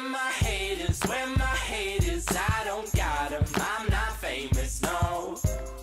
my haters, where my haters? I don't got 'em, I'm not famous, no.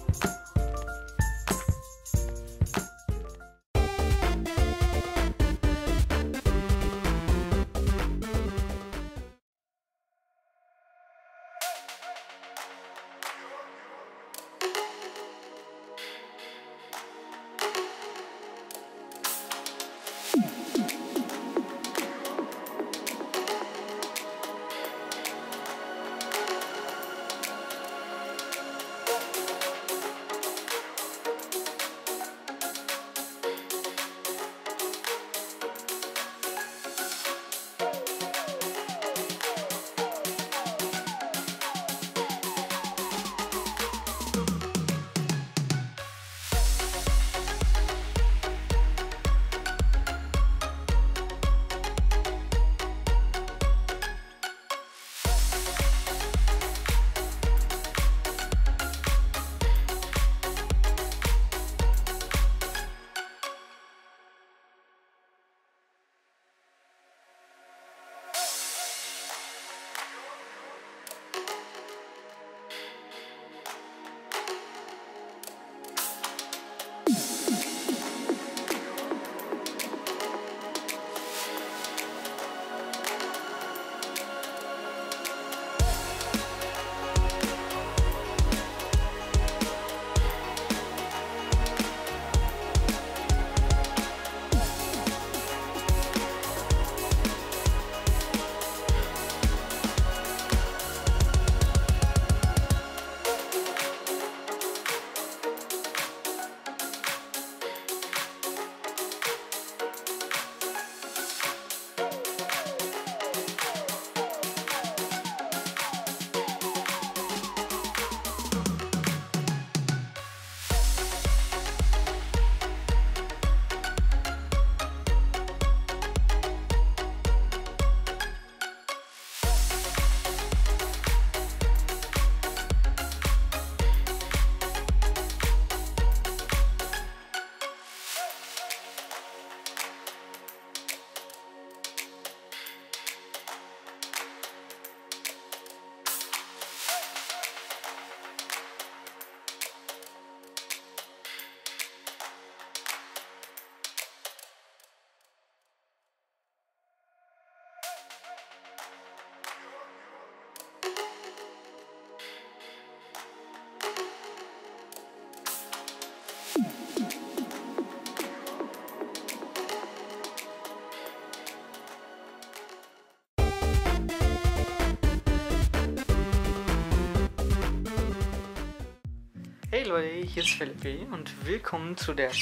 Hey Leute, hier ist Philipp und willkommen zu der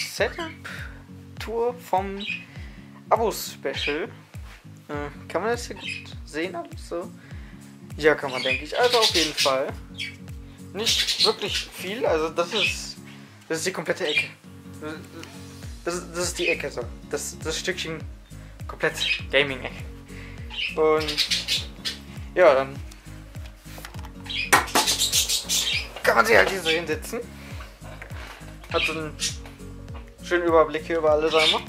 Setup-Tour vom Abo-Special. Kann man das hier gut sehen alles so? Ja, kann man, denke ich. Also auf jeden Fall. Nicht wirklich viel, also das ist die komplette Ecke. Das ist die Ecke so. Das Stückchen komplett Gaming-Ecke. Und ja, dann kann man sich halt hier so hinsetzen. Hat so einen schönen Überblick hier über alles einmal.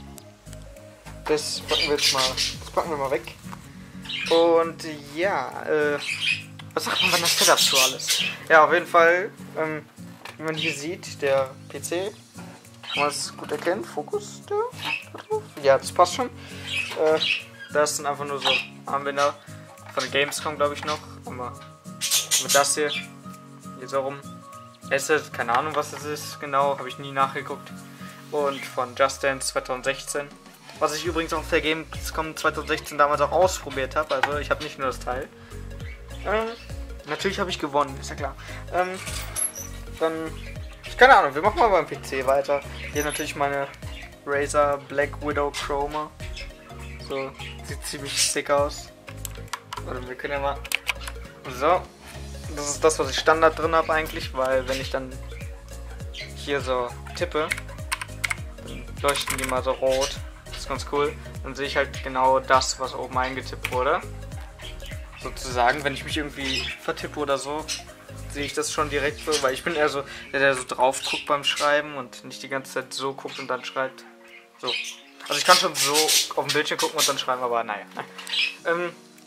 Das packen wir mal weg. Und ja, was sagt man bei einer Setup so alles? Ja, auf jeden Fall, wie man hier sieht, der PC, kann man es gut erkennen, Fokus da drauf? Ja, das passt schon. Das sind einfach nur so Armbänder von der Gamescom, glaube ich noch. Aber mit das hier so rum. Asset, keine Ahnung was das ist, genau, habe ich nie nachgeguckt. Und von Just Dance 2016. Was ich übrigens auf der Gamescom 2016 damals auch ausprobiert habe, also ich habe nicht nur das Teil. Natürlich habe ich gewonnen, ist ja klar. Dann, keine Ahnung, wir machen mal beim PC weiter. Hier natürlich meine Razer Black Widow Chroma. So, sieht ziemlich sick aus. Oder wir können ja mal... So, das ist das, was ich Standard drin habe eigentlich, weil wenn ich dann hier so tippe, dann leuchten die mal so rot. Das ist ganz cool. Dann sehe ich halt genau das, was oben eingetippt wurde. Sozusagen, wenn ich mich irgendwie vertippe oder so, sehe ich das schon direkt so, weil ich bin eher so, der so drauf guckt beim Schreiben und nicht die ganze Zeit so guckt und dann schreibt. So. Also ich kann schon so auf dem Bildschirm gucken und dann schreiben, aber naja.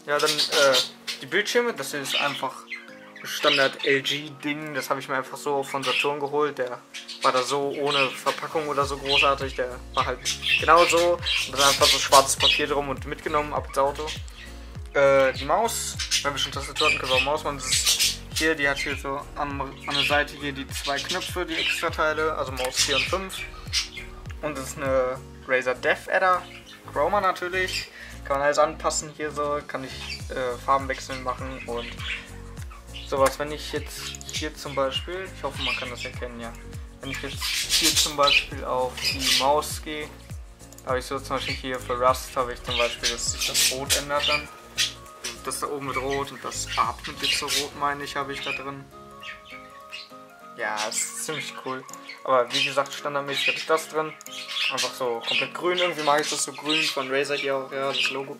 Ja, dann die Bildschirme, das ist einfach Standard LG-Ding, das habe ich mir einfach so von Saturn geholt. Der war da so ohne Verpackung oder so großartig, der war halt genau so. Und dann einfach so schwarzes Papier drum und mitgenommen ab ins Auto. Die Maus, wenn wir schon Tastatur hatten, können wir auch Maus machen. Das ist hier, die hat hier so an der Seite hier die 2 Knöpfe, die Extrateile, also Maus 4 und 5. Und das ist eine Razer Dev Adder, Chroma natürlich. Kann man alles anpassen hier so, kann ich Farbenwechseln machen und sowas. Wenn ich jetzt hier zum Beispiel, ich hoffe man kann das erkennen, ja. Wenn ich jetzt hier zum Beispiel auf die Maus gehe, habe ich so zum Beispiel hier für Rust habe ich zum Beispiel, dass sich das Rot ändert dann. Das da oben mit Rot und das atmet jetzt so rot, meine ich, habe ich da drin. Ja, das ist ziemlich cool. Aber wie gesagt, standardmäßig habe ich das drin. Einfach so komplett grün. Irgendwie mag ich das so grün von Razer hier auch, ja, das Logo.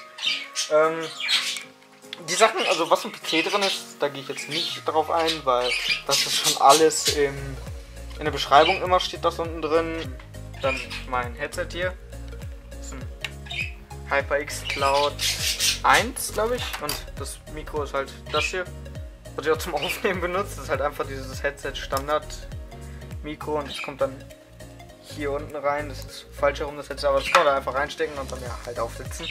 Die Sachen, also was im PC drin ist, da gehe ich jetzt nicht drauf ein, weil das ist schon alles in der Beschreibung immer steht das unten drin. Dann mein Headset hier. Das ist ein HyperX Cloud 1, glaube ich. Und das Mikro ist halt das hier, was ich auch zum Aufnehmen benutze. Das ist halt einfach dieses Headset Standard Mikro und das kommt dann hier unten rein. Das ist falsch herum das Headset, aber das kann man da einfach reinstecken und dann ja halt aufsitzen.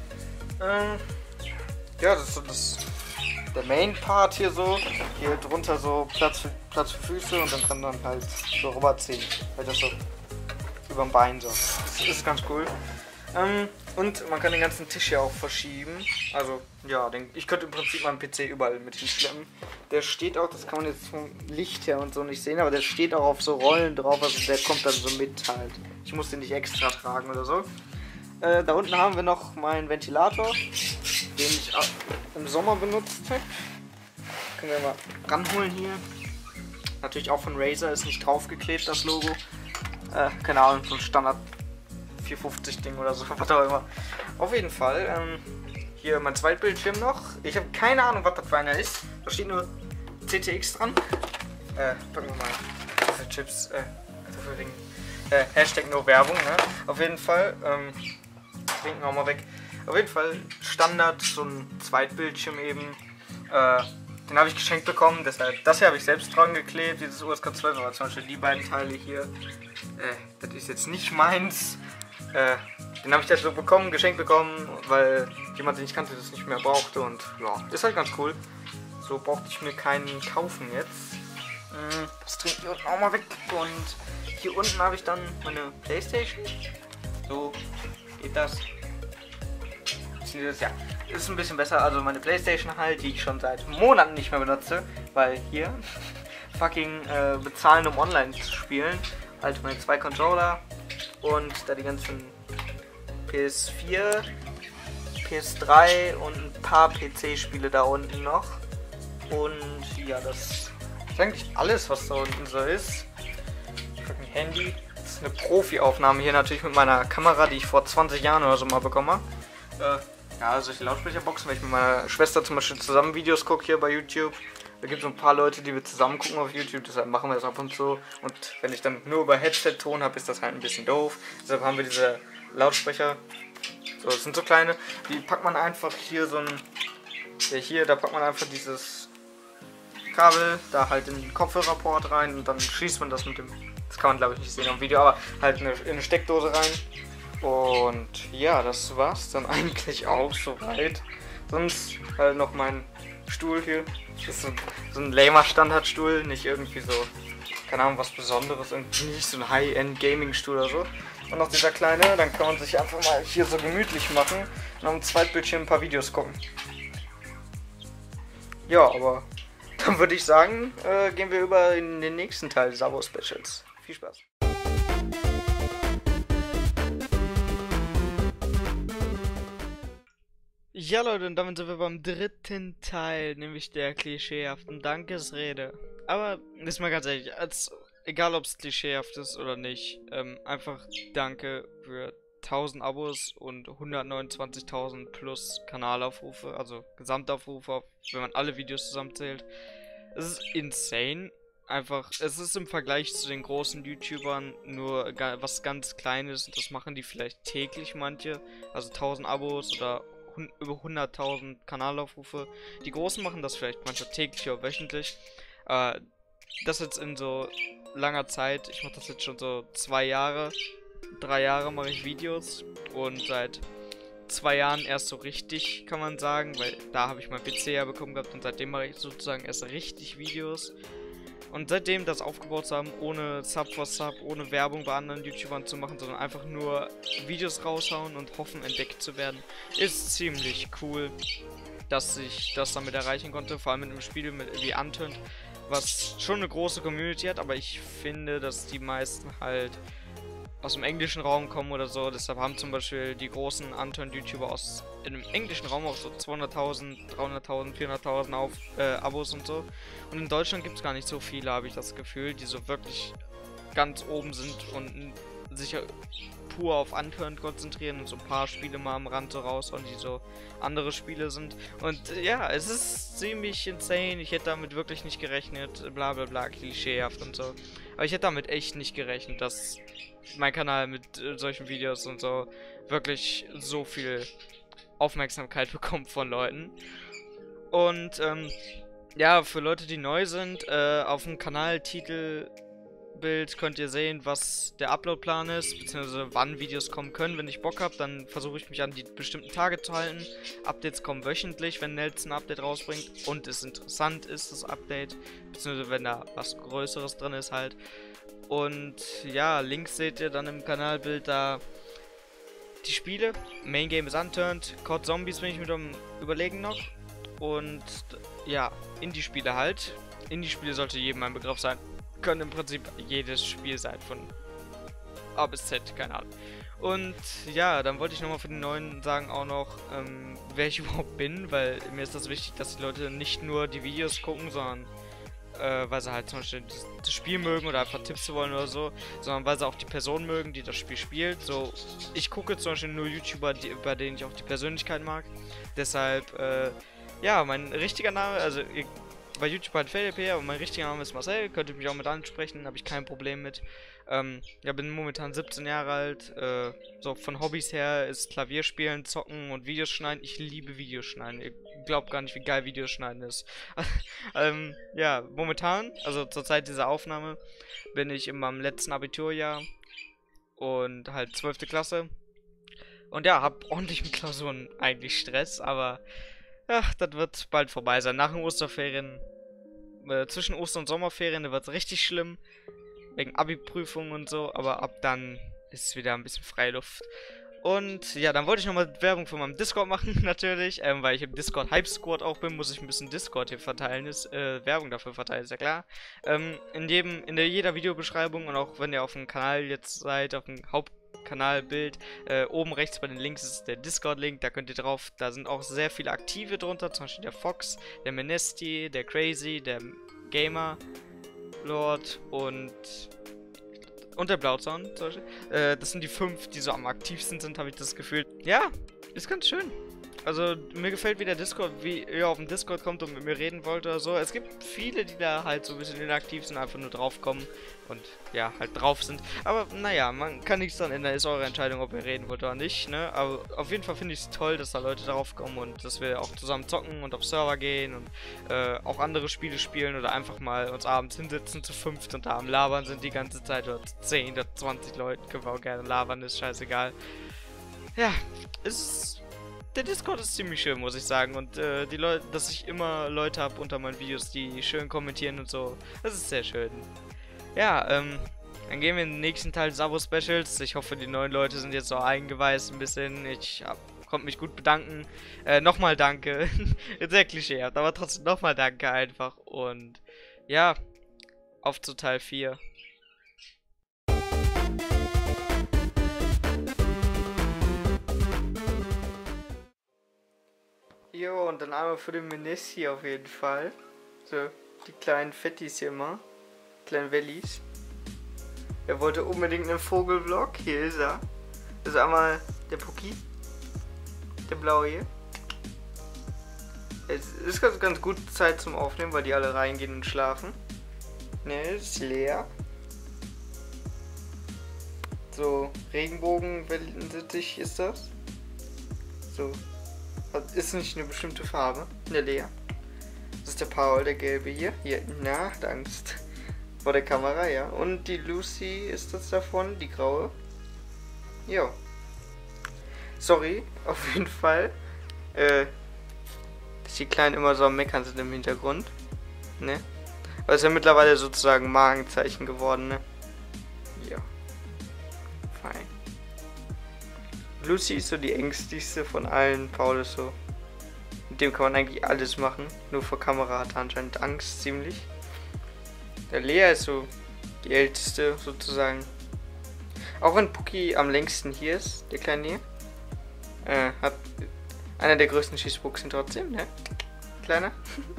Ja, das ist so der Main Part hier so. Hier drunter so Platz für Füße und dann kann man halt so rüberziehen. Halt das so über dem Bein so. Das ist ganz cool. Und man kann den ganzen Tisch hier auch verschieben. Also ja, ich könnte im Prinzip meinen PC überall mit hinschleppen. Der steht auch, das kann man jetzt vom Licht her und so nicht sehen, aber der steht auch auf so Rollen drauf, also der kommt dann so mit halt. Ich muss den nicht extra tragen oder so. Da unten haben wir noch meinen Ventilator, den ich im Sommer benutzt habe. Können wir mal ranholen hier. Natürlich auch von Razer, ist nicht draufgeklebt das Logo. Keine Ahnung, so ein Standard 450 Ding oder so, was auch immer. Auf jeden Fall, hier mein Zweitbildschirm noch. Ich habe keine Ahnung, was das für einer ist. Da steht nur CTX dran. Packen wir mal diese Chips, Hashtag no Werbung, ne? Auf jeden Fall, trinken wir mal weg. Auf jeden Fall Standard, so ein Zweitbildschirm eben. Den habe ich geschenkt bekommen, deshalb, das hier habe ich selbst dran geklebt, dieses USK 12, aber zum Beispiel die beiden Teile hier, das ist jetzt nicht meins. Den habe ich jetzt so geschenkt bekommen, weil jemand, den ich kannte, das nicht mehr brauchte und ja, ist halt ganz cool. So brauchte ich mir keinen kaufen jetzt. Das trinke ich unten auch mal weg und hier unten habe ich dann meine Playstation. So geht das. Ja, ist ein bisschen besser, also meine Playstation halt, die ich schon seit Monaten nicht mehr benutze, weil hier fucking bezahlen, um online zu spielen. Halt meine 2 Controller und da die ganzen PS4, PS3 und ein paar PC-Spiele da unten noch. Und ja, das ist eigentlich alles, was da unten so ist. Fucking Handy. Das ist eine Profi-Aufnahme hier natürlich mit meiner Kamera, die ich vor 20 Jahren oder so mal bekommen habe. Ja, solche Lautsprecherboxen, wenn ich mit meiner Schwester zum Beispiel zusammen Videos gucke hier bei YouTube. Da gibt es so ein paar Leute, die wir zusammen gucken auf YouTube, deshalb machen wir das ab und zu. Und wenn ich dann nur über Headset-Ton habe, ist das halt ein bisschen doof. Deshalb haben wir diese Lautsprecher. So, das sind so kleine, die packt man einfach hier so ein... Hier, da packt man einfach dieses Kabel da halt in den Kopfhörerport rein und dann schließt man das mit dem... Das kann man glaube ich nicht sehen am Video, aber halt in eine Steckdose rein. Und ja, das war's dann eigentlich auch soweit. Sonst halt noch mein Stuhl hier. Das ist so ein lamer Standardstuhl, nicht irgendwie so, keine Ahnung, was Besonderes, irgendwie nicht so ein High-End-Gaming-Stuhl oder so. Und noch dieser kleine, dann kann man sich einfach mal hier so gemütlich machen und auf dem Zweitbildschirm ein paar Videos gucken. Ja, aber dann würde ich sagen, gehen wir über in den nächsten Teil des Abo-Specials. Viel Spaß! Ja Leute, und damit sind wir beim dritten Teil, nämlich der klischeehaften Dankesrede. Aber, ist mal ganz ehrlich, egal ob es klischeehaft ist oder nicht, einfach danke für 1000 Abos und 129.000 plus Kanalaufrufe, also Gesamtaufrufe, wenn man alle Videos zusammenzählt. Es ist insane. Einfach, es ist im Vergleich zu den großen YouTubern nur was ganz Kleines und das machen die vielleicht täglich manche, also 1000 Abos oder über 100.000 Kanalaufrufe. Die Großen machen das vielleicht manchmal täglich oder wöchentlich. Das jetzt in so langer Zeit. Ich mache das jetzt schon so 2 Jahre. 3 Jahre mache ich Videos. Und seit 2 Jahren erst so richtig, kann man sagen. Weil da habe ich mein PC ja bekommen gehabt. Und seitdem mache ich sozusagen erst richtig Videos. Und seitdem das aufgebaut zu haben, ohne Sub for Sub, ohne Werbung bei anderen YouTubern zu machen, sondern einfach nur Videos raushauen und hoffen, entdeckt zu werden, ist ziemlich cool, dass ich das damit erreichen konnte. Vor allem mit einem Spiel wie Unturned, was schon eine große Community hat, aber ich finde, dass die meisten halt aus dem englischen Raum kommen oder so. Deshalb haben zum Beispiel die großen Unturned-YouTuber aus in dem englischen Raum auch so 200.000, 300.000, 400.000 Abos und so. Und in Deutschland gibt es gar nicht so viele, habe ich das Gefühl, die so wirklich ganz oben sind und sich pur auf Unturned konzentrieren und so ein paar Spiele mal am Rand so raushauen, die so andere Spiele sind. Und ja, es ist ziemlich insane. Ich hätte damit wirklich nicht gerechnet, bla bla bla, klischeehaft und so. Aber ich hätte damit echt nicht gerechnet, dass mein Kanal mit solchen Videos und so wirklich so viel Aufmerksamkeit bekommt von Leuten. Und ja, für Leute, die neu sind, auf dem Kanaltitelbild könnt ihr sehen, was der Uploadplan ist, beziehungsweise wann Videos kommen können. Wenn ich Bock habe, dann versuche ich mich an die bestimmten Tage zu halten. Updates kommen wöchentlich, wenn Nelson ein Update rausbringt und es interessant ist, das Update, beziehungsweise wenn da was Größeres drin ist halt. Und ja, Links seht ihr dann im Kanalbild da. Die Spiele, Main Game ist Unturned, COD Zombies bin ich mit am Überlegen noch. Und ja, Indie-Spiele halt. Indie-Spiele sollte jedem ein Begriff sein. Können im Prinzip jedes Spiel sein, von A bis Z, keine Ahnung. Und ja, dann wollte ich nochmal für den Neuen sagen auch noch, wer ich überhaupt bin, weil mir ist das wichtig, dass die Leute nicht nur die Videos gucken, sondern weil sie halt zum Beispiel das Spiel mögen oder einfach Tipps zu wollen oder so, sondern weil sie auch die Person mögen, die das Spiel spielt. So, ich gucke zum Beispiel nur YouTuber, bei denen ich auch die Persönlichkeit mag. Deshalb, ja, mein richtiger Name, also bei YouTube halt FLP, aber mein richtiger Name ist Marcel, könnt ihr mich auch mit ansprechen, habe ich kein Problem mit. Ja, bin momentan 17 Jahre alt, so von Hobbys her ist Klavierspielen, Zocken und Videos schneiden. Ich liebe Videos schneiden, ihr glaubt gar nicht, wie geil Videos schneiden ist. Ja, momentan, also zur Zeit dieser Aufnahme, bin ich in meinem letzten Abiturjahr und halt 12. Klasse. Und ja, hab ordentlich mit Klausuren eigentlich Stress, aber ach, das wird bald vorbei sein. Nach den Osterferien, zwischen Oster- und Sommerferien, da wird es richtig schlimm. Wegen Abi-Prüfungen und so, aber ab dann ist es wieder ein bisschen Freiluft. Und ja, dann wollte ich nochmal Werbung für meinen Discord machen, natürlich, weil ich im Discord Hype Squad auch bin, muss ich ein bisschen Discord hier verteilen, Werbung dafür verteilen, ist ja klar. In jeder Videobeschreibung und auch wenn ihr auf dem Kanal jetzt seid, auf dem Hauptkanalbild, oben rechts bei den Links ist der Discord-Link, da könnt ihr drauf, da sind auch sehr viele Aktive drunter, zum Beispiel der Fox, der Menesti, der Crazy, der Gamer Lord und der Blauzaun zum Beispiel. Das sind die 5, die so am aktivsten sind, habe ich das Gefühl. Ja, ist ganz schön. Also mir gefällt, wie der Discord, wie ihr auf dem Discord kommt und mit mir reden wollt oder so. Es gibt viele, die da halt so ein bisschen inaktiv sind, einfach nur draufkommen und ja, halt drauf sind. Aber naja, man kann nichts dran ändern, ist eure Entscheidung, ob ihr reden wollt oder nicht, ne? Aber auf jeden Fall finde ich es toll, dass da Leute draufkommen und dass wir auch zusammen zocken und auf Server gehen und auch andere Spiele spielen oder einfach mal uns abends hinsetzen zu 5 und da am Labern sind die ganze Zeit oder 10 oder 20 Leute, können wir auch gerne labern, ist scheißegal. Ja, der Discord ist ziemlich schön, muss ich sagen. Und die Leute, dass ich immer Leute habe unter meinen Videos, die schön kommentieren und so. Das ist sehr schön. Ja, dann gehen wir in den nächsten Teil des Abo-Specials. Ich hoffe, die neuen Leute sind jetzt so eingeweißt ein bisschen. Ich konnte mich gut bedanken. Nochmal danke. Sehr klischeehaft, aber trotzdem nochmal danke einfach. Und ja, auf zu Teil 4. Jo, und dann einmal für den Menesti auf jeden Fall. So, die kleinen Fettis hier immer. Kleinen Wellis. Er wollte unbedingt einen Vogelvlog. Hier ist er. Das ist einmal der Puki. Der blaue hier. Es ist ganz gut Zeit zum Aufnehmen, weil die alle reingehen und schlafen. Ne, ist leer. So, Regenbogenwellensittich ist das. So. Ist nicht eine bestimmte Farbe. Der Lea. Das ist der Paul, der gelbe hier. Hier, na, Angst. Vor der Kamera, ja. Und die Lucy ist das davon, die graue. Jo. Sorry, auf jeden Fall. Dass die Kleinen immer so am Meckern sind im Hintergrund. Ne? Aber ist ja mittlerweile sozusagen Markenzeichen geworden, ne? Ja. Fein. Lucy ist so die ängstlichste von allen. Paul ist so. Mit dem kann man eigentlich alles machen. Nur vor Kamera hat er anscheinend Angst ziemlich. Der Lea ist so die älteste sozusagen. Auch wenn Puki am längsten hier ist, der kleine hier. Hat einer der größten Schießbuchsen trotzdem, ne? Kleiner.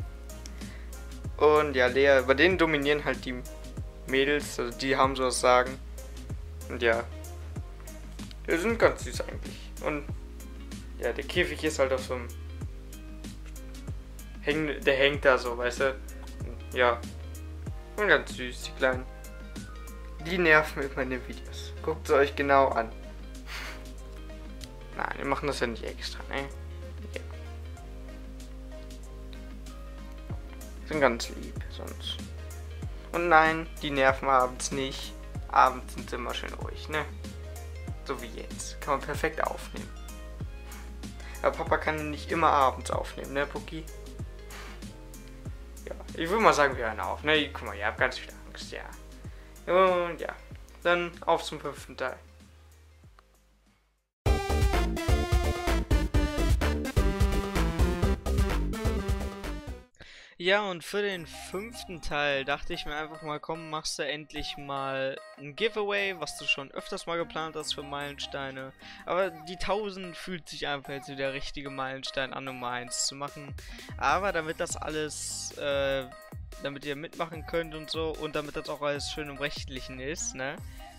Und ja, Lea, bei denen dominieren halt die Mädels, also die haben so was sagen. Und ja. Die sind ganz süß eigentlich. Und ja, der Käfig ist halt auf so einem. Der hängt da so, weißt du? Und, ja. Und ganz süß, die Kleinen. Die nerven immer in den Videos. Guckt sie euch genau an. Nein, wir machen das ja nicht extra, ne? Ja. Sind ganz lieb, sonst. Und nein, die nerven abends nicht. Abends sind sie immer schön ruhig, ne? So wie jetzt. Kann man perfekt aufnehmen. Aber Papa kann nicht immer abends aufnehmen, ne, Puki? Ja, ich würde mal sagen, wir hören auf, ne? Guck mal, ihr habt ganz viel Angst, ja. Und ja, dann auf zum 5. Teil. Ja, und für den 5. Teil dachte ich mir einfach mal, komm, machst du endlich mal ein Giveaway, was du schon öfters mal geplant hast für Meilensteine. Aber die 1000 fühlt sich einfach jetzt wie der richtige Meilenstein an, Nummer 1 zu machen. Aber damit das alles, damit ihr mitmachen könnt und so, und damit das auch alles schön im Rechtlichen ist, ne,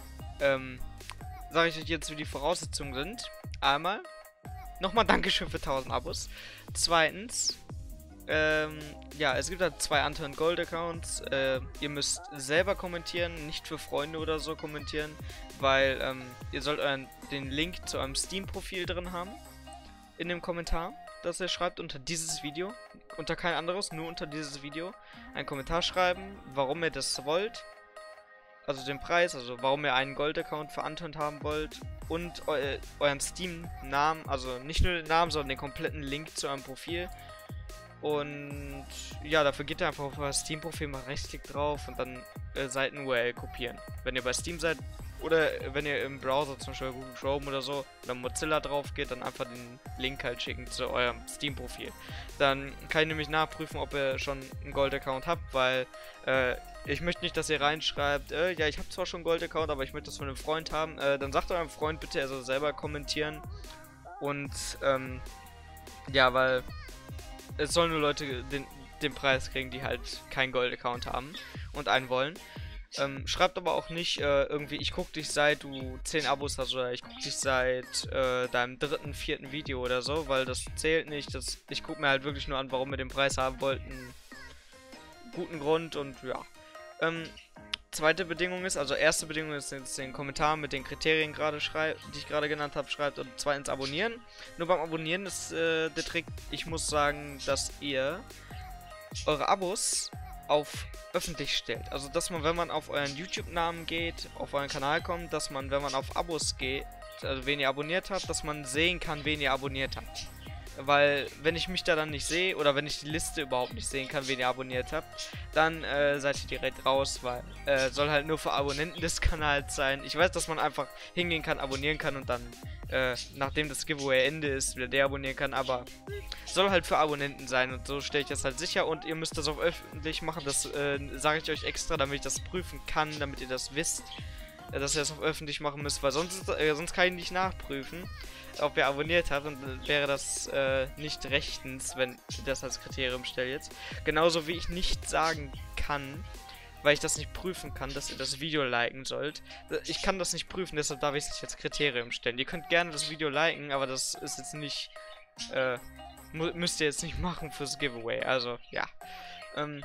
sage ich euch jetzt, wie die Voraussetzungen sind. Einmal, nochmal Dankeschön für 1000 Abos. Zweitens, ja, es gibt halt 2 Anton Gold Accounts. Ihr müsst selber kommentieren, nicht für Freunde oder so kommentieren, weil ihr sollt den Link zu eurem Steam-Profil drin haben. In dem Kommentar, das ihr schreibt unter dieses Video. Unter kein anderes, nur unter dieses Video. Einen Kommentar schreiben, warum ihr das wollt. Also den Preis, also warum ihr einen Gold-Account für Anton haben wollt. Und euren Steam-Namen, also nicht nur den Namen, sondern den kompletten Link zu eurem Profil. Und ja, dafür geht ihr einfach auf euer Steam-Profil, mal Rechtsklick drauf und dann Seiten-URL kopieren. Wenn ihr bei Steam seid oder wenn ihr im Browser, zum Beispiel Google Chrome oder so, oder Mozilla drauf geht, dann einfach den Link halt schicken zu eurem Steam-Profil. Dann kann ich nämlich nachprüfen, ob ihr schon einen Gold-Account habt, weil ich möchte nicht, dass ihr reinschreibt, ja, ich habe zwar schon einen Gold-Account, aber ich möchte das von einem Freund haben. Dann sagt eurem Freund bitte, er soll selber kommentieren. Und ja, weil es sollen nur Leute den Preis kriegen, die halt keinen Gold-Account haben und einen wollen. Schreibt aber auch nicht irgendwie, ich guck dich seit du 10 Abos hast oder ich guck dich seit deinem 3., 4. Video oder so, weil das zählt nicht. Ich guck mir halt wirklich nur an, warum wir den Preis haben wollten. Guten Grund und ja. Zweite Bedingung ist, also erste Bedingung ist jetzt den Kommentar mit den Kriterien die ich gerade genannt habe, schreibt, und zweitens abonnieren. Nur beim Abonnieren ist der Trick, ich muss sagen, dass ihr eure Abos auf öffentlich stellt. Also dass man, wenn man auf euren YouTube-Namen geht, auf euren Kanal kommt, dass man, wenn man auf Abos geht, also wen ihr abonniert habt, dass man sehen kann, wen ihr abonniert habt. Weil, wenn ich mich da dann nicht sehe, oder wenn ich die Liste überhaupt nicht sehen kann, wen ihr abonniert habt, dann seid ihr direkt raus, weil soll halt nur für Abonnenten des Kanals sein. Ich weiß, dass man einfach hingehen kann, abonnieren kann und dann, nachdem das Giveaway Ende ist, wieder deabonnieren kann, aber soll halt für Abonnenten sein und so stelle ich das halt sicher und ihr müsst das auf öffentlich machen, das sage ich euch extra, damit ich das prüfen kann, damit ihr das wisst, dass ihr das auf öffentlich machen müsst, weil sonst kann ich nicht nachprüfen, ob ihr abonniert habt, und wäre das nicht rechtens, wenn ihr das als Kriterium stellt jetzt. Genauso wie ich nicht sagen kann, weil ich das nicht prüfen kann, dass ihr das Video liken sollt. Ich kann das nicht prüfen, deshalb darf ich es nicht als Kriterium stellen. Ihr könnt gerne das Video liken, aber das ist jetzt nicht, müsst ihr jetzt nicht machen fürs Giveaway, also ja.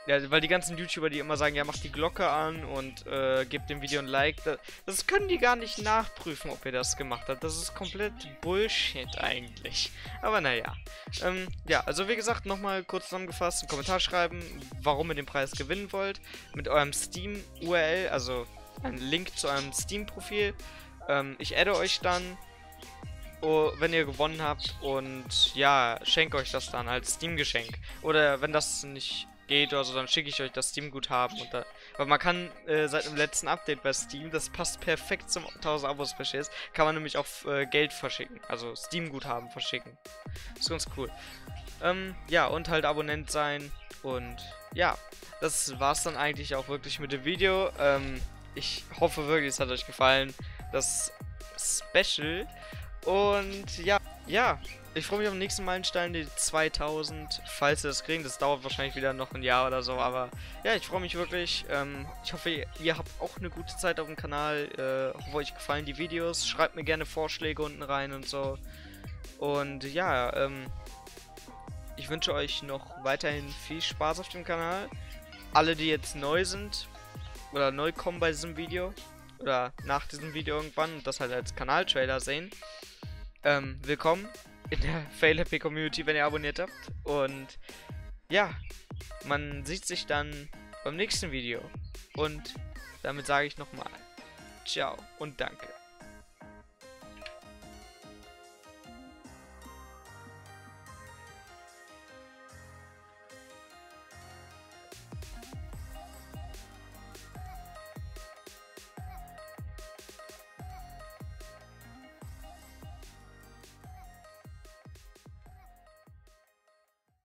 Ja, weil die ganzen YouTuber, die immer sagen, ja, mach die Glocke an und gebt dem Video ein Like, das können die gar nicht nachprüfen, ob ihr das gemacht habt. Das ist komplett Bullshit eigentlich. Aber naja. Ja, also wie gesagt, nochmal kurz zusammengefasst, einen Kommentar schreiben, warum ihr den Preis gewinnen wollt. Mit eurem Steam-URL, also ein Link zu eurem Steam-Profil. Ich adde euch dann, wenn ihr gewonnen habt, und ja, schenke euch das dann als Steam-Geschenk. Oder wenn das nicht geht oder so, dann schicke ich euch das Steam-Guthaben. Weil man kann seit dem letzten Update bei Steam, das passt perfekt zum 1000 Abo-Specials, kann man nämlich auch Geld verschicken, also Steam-Guthaben verschicken. Das ist ganz cool. Ja, und halt Abonnent sein. Und ja, das war's dann eigentlich auch wirklich mit dem Video. Ich hoffe wirklich, es hat euch gefallen, das Special. Und ja, ich freue mich auf den nächsten Meilenstein, die 2000, falls ihr das kriegen. Das dauert wahrscheinlich wieder noch ein Jahr oder so, aber ja, ich freue mich wirklich. Ich hoffe, ihr habt auch eine gute Zeit auf dem Kanal. Hoffe, euch gefallen die Videos. Schreibt mir gerne Vorschläge unten rein und so. Und ja, ich wünsche euch noch weiterhin viel Spaß auf dem Kanal. Alle, die jetzt neu sind oder neu kommen bei diesem Video oder nach diesem Video irgendwann und das halt als Kanaltrailer sehen, willkommen in der Fail Happy Community, wenn ihr abonniert habt. Und ja, man sieht sich dann beim nächsten Video. Und damit sage ich nochmal ciao und danke.